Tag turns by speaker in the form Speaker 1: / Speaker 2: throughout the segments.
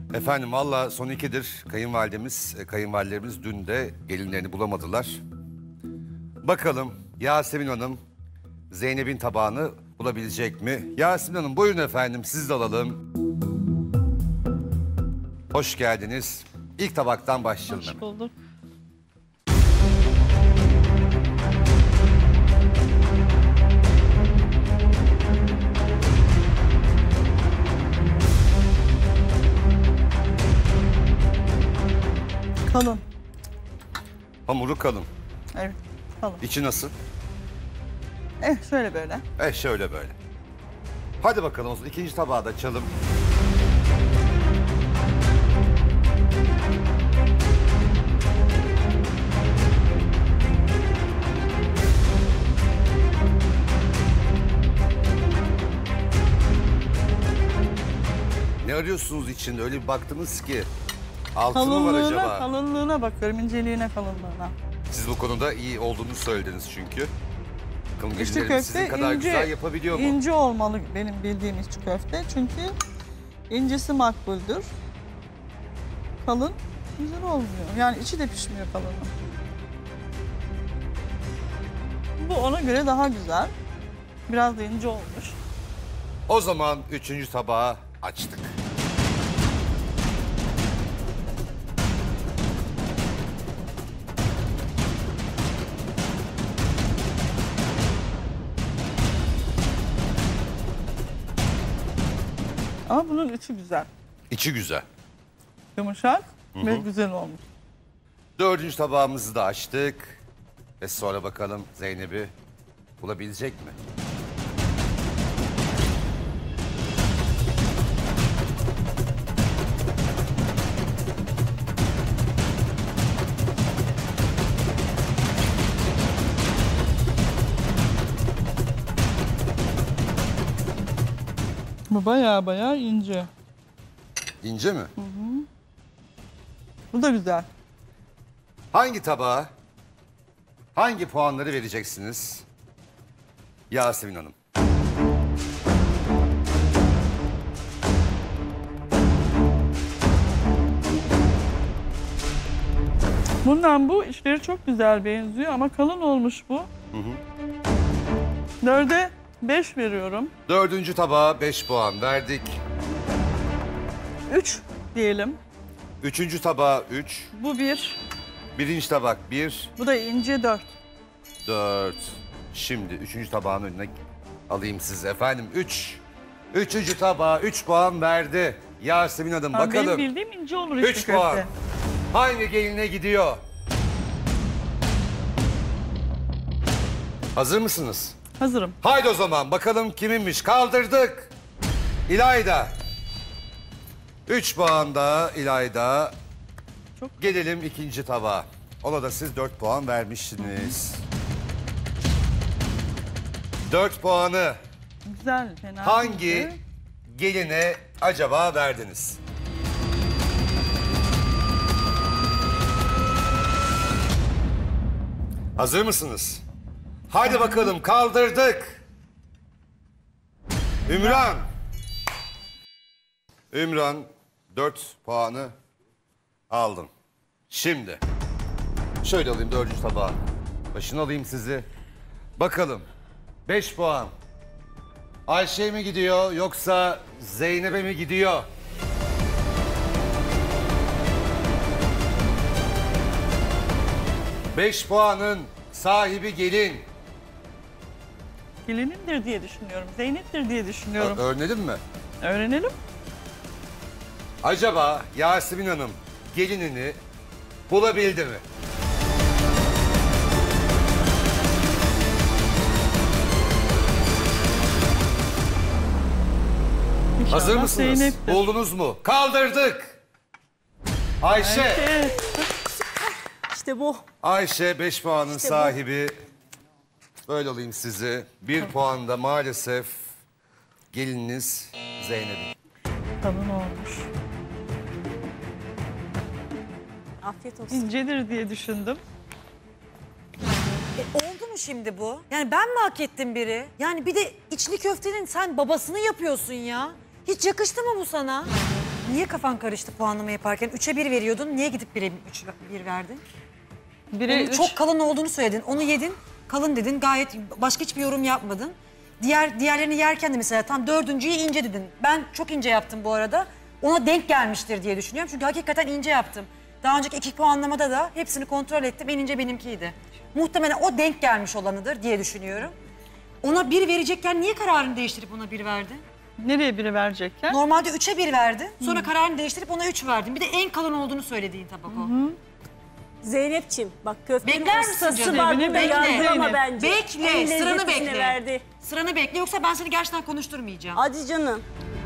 Speaker 1: Efendim valla son ikidir kayınvalidelerimiz dün de gelinlerini bulamadılar. Bakalım Yasemin Hanım Zeynep'in tabağını bulabilecek mi? Yasemin Hanım buyurun efendim, siz de alalım. Hoş geldiniz. İlk tabaktan başlayalım.
Speaker 2: Hoş bulduk. Kalın.
Speaker 1: Hamuru kalın.
Speaker 2: Evet, kalın.
Speaker 1: İçi nasıl?
Speaker 2: Şöyle böyle.
Speaker 1: Şöyle böyle. Hadi bakalım o zaman ikinci tabağı da açalım. Ne arıyorsunuz içinde? Öyle bir baktınız ki. Altı mı var acaba?
Speaker 2: Kalınlığına bakıyorum, inceliğine, kalınlığına.
Speaker 1: Siz bu konuda iyi olduğunu söylediniz çünkü. Bakalım
Speaker 2: İçli
Speaker 1: gelinlerim
Speaker 2: köfte
Speaker 1: sizin kadar güzel yapabiliyor mu?
Speaker 2: İnce olmalı benim bildiğim içli köfte. Çünkü incesi makbuldür. Kalın güzel olmuyor. Yani içi de pişmiyor kalının. Bu ona göre daha güzel. Biraz da ince olmuş.
Speaker 1: O zaman üçüncü tabağı açtık.
Speaker 2: Ama bunun içi güzel.
Speaker 1: İçi güzel.
Speaker 2: Yumuşak ve güzel olmuş.
Speaker 1: Dördüncü tabağımızı da açtık. Ve sonra bakalım Zeynep'i bulabilecek mi?
Speaker 2: Bu bayağı ince.
Speaker 1: İnce mi?
Speaker 2: Bu da güzel.
Speaker 1: Hangi tabağa, hangi puanları vereceksiniz Yasemin Hanım?
Speaker 2: Bundan bu işleri çok güzel benziyor ama kalın olmuş bu. 4'e 5 veriyorum.
Speaker 1: Dördüncü tabağa 5 puan verdik.
Speaker 2: 3 diyelim.
Speaker 1: Üçüncü tabağa 3.
Speaker 2: Bu 1.
Speaker 1: Birinci tabak 1,
Speaker 2: Bu da ince 4.
Speaker 1: 4. Şimdi üçüncü tabağın önüne alayım sizi efendim. 3. Üçüncü tabağa 3 puan verdi Yasemin Hanım.
Speaker 2: Benim
Speaker 1: Bakalım
Speaker 2: bildiğim ince olur içli
Speaker 1: 3
Speaker 2: köfte.
Speaker 1: puan hangi geline gidiyor? Hazır mısınız?
Speaker 2: Hazırım.
Speaker 1: Haydi o zaman bakalım kiminmiş. Kaldırdık. İlayda. 3 puan da İlayda.
Speaker 2: Çok-
Speaker 1: Gelelim ikinci tabağa. Ona da siz 4 puan vermişsiniz. 4 puanı
Speaker 2: Güzel, fena
Speaker 1: hangi
Speaker 2: değil.
Speaker 1: geline acaba verdiniz? Hazır mısınız? Haydi bakalım kaldırdık. Ümran. Ümran 4 puanı aldın. Şimdi şöyle alayım dördüncü tabağı. Başına alayım sizi. Bakalım 5 puan. Ayşe'ye mi gidiyor yoksa Zeynep'e mi gidiyor? Beş puanın sahibi gelin.
Speaker 2: Gelinimdir diye düşünüyorum. Zeynep'tir diye düşünüyorum.
Speaker 1: Öğrenelim mi?
Speaker 2: Öğrenelim.
Speaker 1: Acaba Yasemin Hanım gelinini bulabildi mi?
Speaker 2: İnşallah
Speaker 1: Hazır mısınız?
Speaker 2: Zeynep'tir.
Speaker 1: Buldunuz mu? Kaldırdık. Ayşe.
Speaker 2: Evet.
Speaker 3: İşte bu.
Speaker 1: Ayşe 5 puanın
Speaker 3: İşte bu.
Speaker 1: sahibi. Böyle alayım sizi. 1 puan da maalesef gelininiz Zeynep'in.
Speaker 2: Kalın olmuş.
Speaker 3: Afiyet olsun.
Speaker 2: İncedir diye düşündüm.
Speaker 3: Oldu mu şimdi bu? Yani ben mi hak ettim biri? Yani bir de içli köftenin sen babasını yapıyorsun ya. Hiç yakıştı mı bu sana? Niye kafan karıştı puanlama yaparken? 3'e 1 veriyordun. Niye gidip 1'e 1 verdin?
Speaker 2: Bire
Speaker 3: Onun
Speaker 2: 3.
Speaker 3: çok kalın olduğunu söyledin. Onu yedin, kalın dedin. Gayet başka hiçbir yorum yapmadın. Diğerlerini yerken de mesela tam 4.'yü ince dedin. Ben çok ince yaptım bu arada. Ona denk gelmiştir diye düşünüyorum. Çünkü hakikaten ince yaptım. Daha önceki 2 puanlamada da hepsini kontrol ettim. En ince benimkiydi. Muhtemelen o denk gelmiş olanıdır diye düşünüyorum. Ona 1 verecekken niye kararını değiştirip ona 1 verdin?
Speaker 2: Nereye biri verecekken?
Speaker 3: Normalde 3'e 1 verdin. Sonra kararını değiştirip ona 3 verdin. Bir de en kalın olduğunu söylediğin tabak o.
Speaker 4: Zeynep'ciğim bak köftenin
Speaker 3: Bekler misin
Speaker 4: ustası
Speaker 3: canım?
Speaker 4: var
Speaker 2: Evine
Speaker 4: burada
Speaker 2: bekle.
Speaker 4: yardım ama
Speaker 2: Zeynep.
Speaker 4: bence.
Speaker 3: Bekle,
Speaker 4: En
Speaker 3: sıranı
Speaker 4: lezzetlisini
Speaker 3: bekle.
Speaker 4: verdi.
Speaker 3: Sıranı bekle yoksa ben seni gerçekten konuşturmayacağım.
Speaker 4: Hadi canım.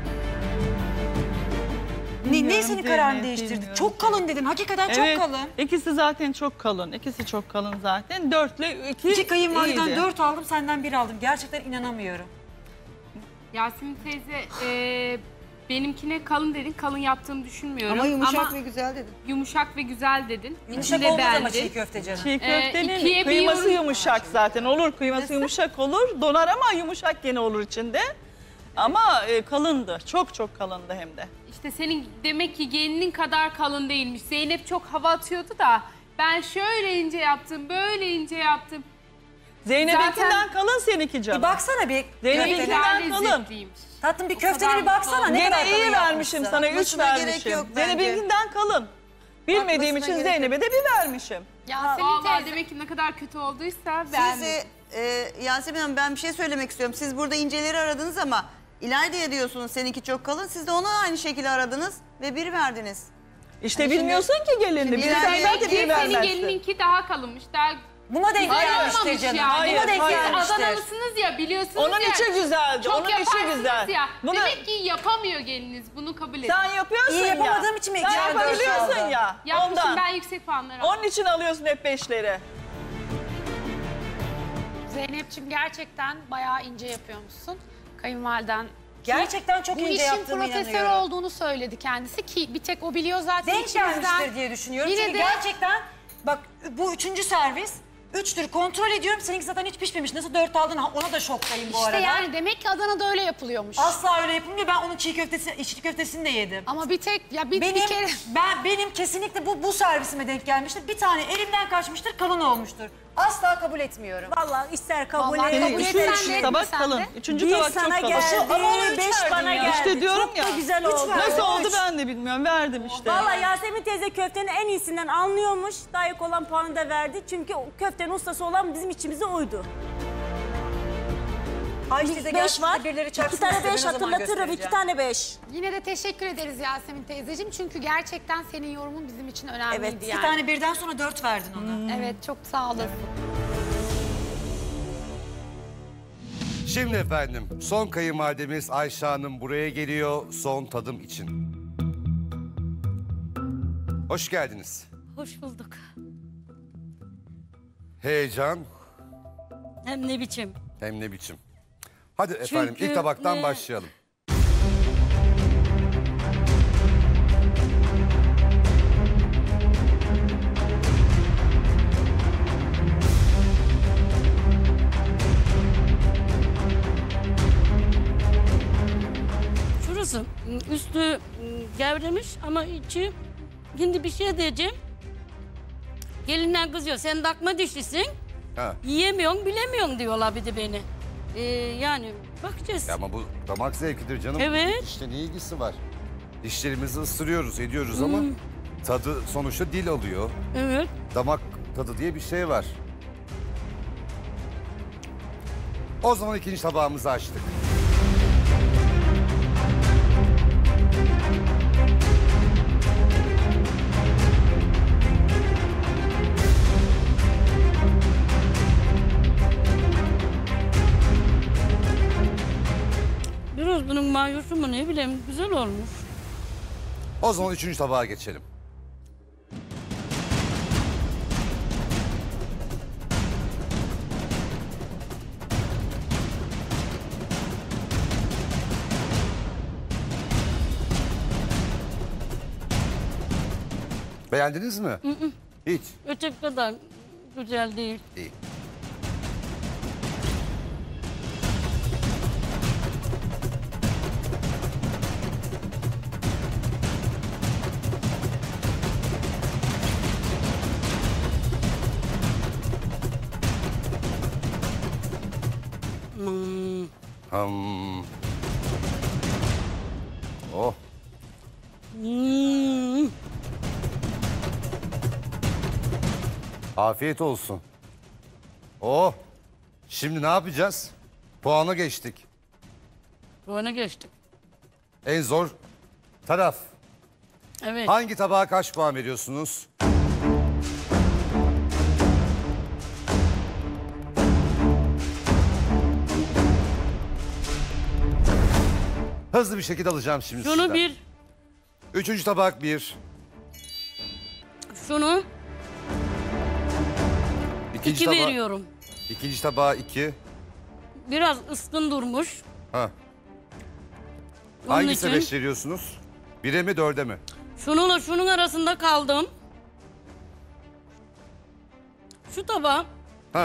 Speaker 3: Ne senin kararını
Speaker 2: Zeynep,
Speaker 3: değiştirdi?
Speaker 2: bilmiyorum.
Speaker 3: Çok kalın dedin. Hakikaten
Speaker 2: Evet,
Speaker 3: çok kalın.
Speaker 2: ikisi zaten çok kalın. İkisi çok kalın zaten. 4 ile 2
Speaker 3: İki kayınvaliden
Speaker 2: iyiydi.
Speaker 3: 4 aldım, senden 1 aldım. Gerçekten inanamıyorum.
Speaker 5: Yasemin teyze benimkine kalın dedin. Kalın yaptığımı düşünmüyorum.
Speaker 3: Ama yumuşak ve güzel dedin.
Speaker 5: yumuşak ve güzel dedin.
Speaker 3: Yumuşak
Speaker 5: İçinde
Speaker 3: olmaz ama
Speaker 5: beğendin.
Speaker 3: çiğ köfte canım.
Speaker 2: Çiğ köftenin
Speaker 5: ikiye bir
Speaker 2: kıyması
Speaker 5: yorum-
Speaker 2: yumuşak zaten. Olur, kıyması yumuşak olur. Donar ama yumuşak gene olur içinde. Ama kalındı. Çok çok kalındı hem de.
Speaker 5: İşte senin demek ki gelinin kadar kalın değilmiş. Zeynep çok hava atıyordu da ben şöyle ince yaptım, böyle ince yaptım.
Speaker 2: Zeynep'inkinden kalın seninki canım.
Speaker 3: Bir baksana bir.
Speaker 2: Zeynep'inkinden
Speaker 5: Köfteler
Speaker 2: kalın.
Speaker 5: lezzetliymiş.
Speaker 3: Tatlım bir
Speaker 5: O
Speaker 3: köftene
Speaker 5: kadar
Speaker 3: bir baksana. Ne kadar
Speaker 2: Gene iyi
Speaker 3: kalın
Speaker 2: vermişim
Speaker 3: yapmışsın.
Speaker 2: sana, 3
Speaker 6: Bakmasına gerek
Speaker 2: vermişim.
Speaker 6: yok bence.
Speaker 2: Zeynep'inkinden kalın. Bilmediğim için
Speaker 6: Bakmasına gerek
Speaker 2: Zeynep'e de 1 vermişim.
Speaker 5: Yasemin
Speaker 6: Vallahi
Speaker 5: teyze demek ki ne kadar kötü olduysa beğendim.
Speaker 6: Yasemin Hanım ben bir şey söylemek istiyorum. Siz burada inceleri aradınız ama İlayda'ya diyorsunuz seninki çok kalın. Siz de ona aynı şekilde aradınız ve 1 verdiniz.
Speaker 2: İşte
Speaker 6: Hani
Speaker 2: bilmiyorsun ki gelinini. Bir
Speaker 6: İlayda'ya
Speaker 2: sen
Speaker 5: Demek
Speaker 2: zaten
Speaker 5: ki
Speaker 2: 1
Speaker 5: senin
Speaker 2: vermezsin.
Speaker 5: gelininki daha kalınmış. Daha
Speaker 3: Buna denk gelmiştir
Speaker 5: Olmamış
Speaker 3: canım.
Speaker 5: yani.
Speaker 3: Buna denk
Speaker 2: Hayır,
Speaker 5: Siz
Speaker 3: gelmiştir.
Speaker 5: Adanalısınız ya, biliyorsunuz
Speaker 2: Onun
Speaker 5: ya.
Speaker 2: içi güzeldi.
Speaker 5: Çok
Speaker 2: Onun içi
Speaker 5: yaparsınız
Speaker 2: güzel.
Speaker 5: ya.
Speaker 2: Bunu
Speaker 5: Demek ki yapamıyor geliniz. Bunu kabul edin.
Speaker 2: sen yapıyorsun
Speaker 3: İyi
Speaker 2: ya.
Speaker 3: yapamadığım için mi
Speaker 2: Sen
Speaker 3: eksiğe dört
Speaker 2: yapabiliyorsun
Speaker 3: aldım?
Speaker 2: ya.
Speaker 5: Yapmışım,
Speaker 2: Ondan.
Speaker 5: ben yüksek puanlar aldım.
Speaker 2: Onun için alıyorsun hep 5'leri.
Speaker 7: Zeynep'ciğim gerçekten bayağı ince yapıyormuşsun. Kayınvaliden
Speaker 3: Gerçekten çok
Speaker 7: bu
Speaker 3: ince
Speaker 7: işin
Speaker 3: yaptığımı
Speaker 7: profesörü
Speaker 3: inanıyorum.
Speaker 7: olduğunu söyledi kendisi ki bir tek o biliyor zaten
Speaker 3: Denk
Speaker 7: içimizden.
Speaker 3: gelmiştir diye düşünüyorum.
Speaker 7: Yine
Speaker 3: Çünkü
Speaker 7: de-
Speaker 3: gerçekten bak bu 3. servis. 3'tür kontrol ediyorum. Seninki zaten hiç pişmemiş. Nasıl 4 aldın ona da şoktayım bu
Speaker 7: İşte
Speaker 3: arada.
Speaker 7: yani demek ki Adana'da öyle yapılıyormuş.
Speaker 3: Asla öyle yapılmıyor. Ben onun içli köftesini de yedim.
Speaker 7: Ama bir tek ya bir
Speaker 3: Benim
Speaker 7: kere
Speaker 3: benim kesinlikle bu servisime denk gelmiştir. Bir tane elimden kaçmıştır, kalın olmuştur. Asla kabul etmiyorum.
Speaker 4: Vallahi ister kabul
Speaker 7: Vallahi
Speaker 4: et.
Speaker 7: kabul
Speaker 2: Senin
Speaker 7: etsen
Speaker 2: üçüncü
Speaker 7: de,
Speaker 2: tabak
Speaker 7: sen
Speaker 2: kalın.
Speaker 7: de.
Speaker 2: 3.
Speaker 4: Bir
Speaker 2: tabak çok
Speaker 4: sana
Speaker 2: kalın.
Speaker 4: geldi,
Speaker 3: Ama ona üç
Speaker 4: 5
Speaker 3: verdin
Speaker 4: bana
Speaker 3: ya.
Speaker 4: geldi.
Speaker 2: İşte diyorum
Speaker 4: Çok
Speaker 2: ya.
Speaker 4: da güzel
Speaker 3: Üç
Speaker 4: oldu.
Speaker 3: verdin.
Speaker 2: Nasıl oldu
Speaker 3: Üç.
Speaker 2: ben de bilmiyorum. Verdim işte.
Speaker 4: Vallahi Yasemin teyze köftenin en iyisinden anlıyormuş. Layık olan puanı da verdi. Çünkü o köftenin ustası olan bizim içimize uydu.
Speaker 3: Ayşe teyze
Speaker 4: 5 var.
Speaker 3: birileri
Speaker 4: 2
Speaker 3: çarpsın
Speaker 4: tane
Speaker 3: istediğin
Speaker 4: 5
Speaker 3: zaman
Speaker 4: hatırlatırım. 2
Speaker 3: göstereceğim.
Speaker 4: tane 5.
Speaker 7: yine de teşekkür ederiz Yasemin teyzeciğim. Çünkü gerçekten senin yorumun bizim için önemliydi
Speaker 4: Evet,
Speaker 3: İki
Speaker 7: yani.
Speaker 3: tane birden sonra 4 verdin ona.
Speaker 7: Evet çok sağ olasın.
Speaker 1: Şimdi efendim son kayınvalidemiz Ayşe Hanım buraya geliyor son tadım için. Hoş geldiniz.
Speaker 8: Hoş bulduk.
Speaker 1: Heyecan
Speaker 8: Hem ne biçim.
Speaker 1: hem ne biçim. Hadi efendim ilk tabaktan başlayalım.
Speaker 8: Şurası üstü gevremiş ama içi, şimdi bir şey diyeceğim. Gelinden kızıyor, sen takma dişlisin,
Speaker 1: Ha.
Speaker 8: yiyemiyorsun, bilemiyorsun diyorlar bir de beni. Yani bakacağız.
Speaker 1: Ya ama bu damak zevkidir canım.
Speaker 8: Evet.
Speaker 1: İşte ne ilgisi var? Dişlerimizi ısırıyoruz, ediyoruz ama tadı sonuçta dil alıyor.
Speaker 8: Evet.
Speaker 1: Damak tadı diye bir şey var. O zaman ikinci tabağımızı açtık.
Speaker 8: Biraz bunun mayosu mu ne bileyim güzel olmuş.
Speaker 1: O zaman üçüncü tabağa geçelim. Beğendiniz mi? Hiç.
Speaker 8: Öteki kadar güzel değil.
Speaker 1: İyi. Oh. Afiyet olsun. Oh. Şimdi ne yapacağız? Puana geçtik.
Speaker 8: Puana geçtik.
Speaker 1: En zor taraf.
Speaker 8: Evet.
Speaker 1: Hangi tabağa kaç puan veriyorsunuz? Hızlı bir şekilde alacağım şimdi
Speaker 8: Şunu
Speaker 1: sizden.
Speaker 8: bir,
Speaker 1: Üçüncü tabak 1.
Speaker 8: şunu
Speaker 1: İkinci
Speaker 8: 2 veriyorum.
Speaker 1: İkinci tabağa 2.
Speaker 8: Biraz ıskın durmuş.
Speaker 1: Ha.
Speaker 8: Onun
Speaker 1: Hangisine
Speaker 8: için
Speaker 1: 5 veriyorsunuz? 1'e mi 4'e mi?
Speaker 8: şununla şunun arasında kaldım. Şu tabağa
Speaker 1: Ha.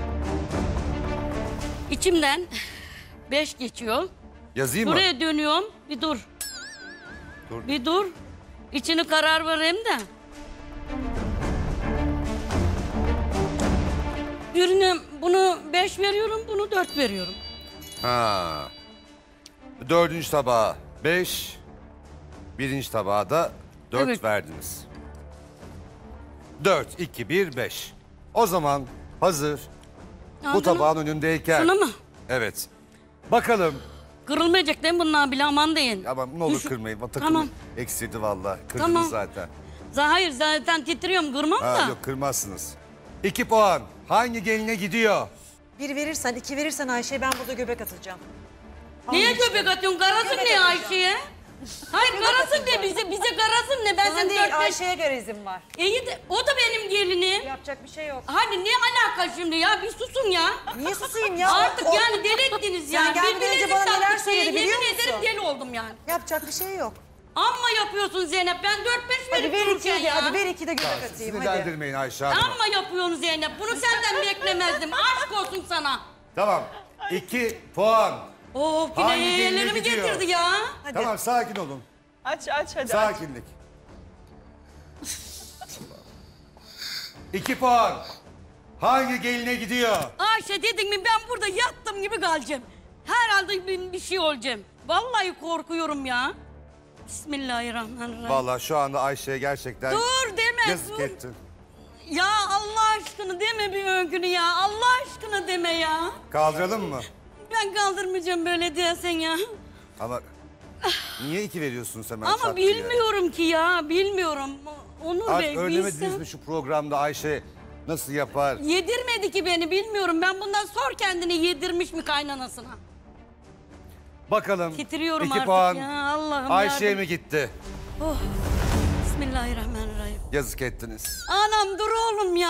Speaker 8: içimden 5 geçiyor.
Speaker 1: Yazayım mı?
Speaker 8: Buraya dönüyorum. Bir dur.
Speaker 1: Dur.
Speaker 8: Bir dur. İçini karar vereyim de. Birine bunu 5 veriyorum, bunu 4 veriyorum.
Speaker 1: Ha. Dördüncü tabağa 5. Birinci tabağa da 4
Speaker 8: Evet.
Speaker 1: verdiniz. 4, 2, 1, 5. O zaman hazır. Bu
Speaker 8: Aldın mı?
Speaker 1: tabağın önündeyken.
Speaker 8: Şunu mu?
Speaker 1: Evet. Bakalım.
Speaker 8: Kırılmayacak değil mi bunlar bile, aman deyin.
Speaker 1: Ama ne olur
Speaker 8: Düş-
Speaker 1: kırmayın. Takımı
Speaker 8: Tamam.
Speaker 1: eksildi vallahi. Kırdınız
Speaker 8: Tamam.
Speaker 1: zaten.
Speaker 8: Hayır zaten titriyorum, kırmam
Speaker 1: Ha,
Speaker 8: da.
Speaker 1: yok kırmazsınız. 2 puan. Hangi geline gidiyor?
Speaker 3: 1 verirsen, 2 verirsen Ayşe'ye ben burada göbek atacağım.
Speaker 8: Niye
Speaker 3: Anlaştık.
Speaker 8: göbek atıyorsun? Garasın
Speaker 3: Göbek
Speaker 8: ne
Speaker 3: atacağım.
Speaker 8: Ayşe'ye? Hayır garasın ne bize? Bize garasın ne? Ben
Speaker 3: Sana
Speaker 8: seni
Speaker 3: değil,
Speaker 8: 4-5...
Speaker 3: Ayşe'ye göre izin var.
Speaker 8: İyi de o da benim gelinim.
Speaker 3: Yapacak bir şey yok.
Speaker 8: Hani ne alaka şimdi ya? Bir susun ya.
Speaker 3: Niye susayım ya?
Speaker 8: Artık yani deli ettiniz ya.
Speaker 3: Sen gelmeden önce bana neler söyledi biliyor
Speaker 8: Yemin ederim
Speaker 3: musun?
Speaker 8: deli oldum yani.
Speaker 3: Yapacak bir şey yok.
Speaker 8: Amma yapıyorsun Zeynep. Ben 4-5
Speaker 3: Hadi
Speaker 8: verip
Speaker 3: ver 2
Speaker 8: dururken
Speaker 3: de,
Speaker 8: ya.
Speaker 3: hadi ver 2 de göbek atayım hadi.
Speaker 1: Sinirlendirmeyin Ayşe Hanım.
Speaker 8: Amma yapıyorsun Zeynep. Bunu senden beklemezdim. Aşk olsun sana.
Speaker 1: Tamam. 2 puan.
Speaker 8: Oo
Speaker 1: Hangi
Speaker 8: yine
Speaker 1: geline
Speaker 8: yeğenlerimi
Speaker 1: gidiyor?
Speaker 8: getirdi ya.
Speaker 3: Hadi.
Speaker 1: Tamam sakin olun.
Speaker 2: Aç hadi.
Speaker 1: Sakinlik. 2 puan. Hangi geline gidiyor?
Speaker 8: Ayşe dedin mi ben burada yattım gibi kalacağım. Herhalde bir şey olacağım. Vallahi korkuyorum ya. Bismillahirrahmanirrahim.
Speaker 1: Vallahi şu anda Ayşe'ye gerçekten
Speaker 8: Dur deme.
Speaker 1: yazık
Speaker 8: dur.
Speaker 1: ettin.
Speaker 8: Ya Allah aşkına deme bir öykünü ya. Allah aşkına deme ya.
Speaker 1: Kaldıralım mı?
Speaker 8: Ben kaldırmayacağım böyle diyorsan ya.
Speaker 1: Ama niye 2 veriyorsunuz hemen
Speaker 8: Ama
Speaker 1: çat diye?
Speaker 8: bilmiyorum ki ya. Bilmiyorum. Onur Bey
Speaker 1: Artık öğrenemediniz
Speaker 8: bilsem.
Speaker 1: mi şu programda Ayşe nasıl yapar?
Speaker 8: Yedirmedi ki beni bilmiyorum. Ben bundan sor kendini yedirmiş mi kaynanasına.
Speaker 1: Bakalım.
Speaker 8: Titriyorum
Speaker 1: 2
Speaker 8: artık
Speaker 1: puan
Speaker 8: ya. Allah'ım
Speaker 1: Ayşe'ye
Speaker 8: yardım.
Speaker 1: mi gitti?
Speaker 8: Bismillahirrahmanirrahim.
Speaker 1: Yazık ettiniz.
Speaker 8: Anam dur oğlum ya.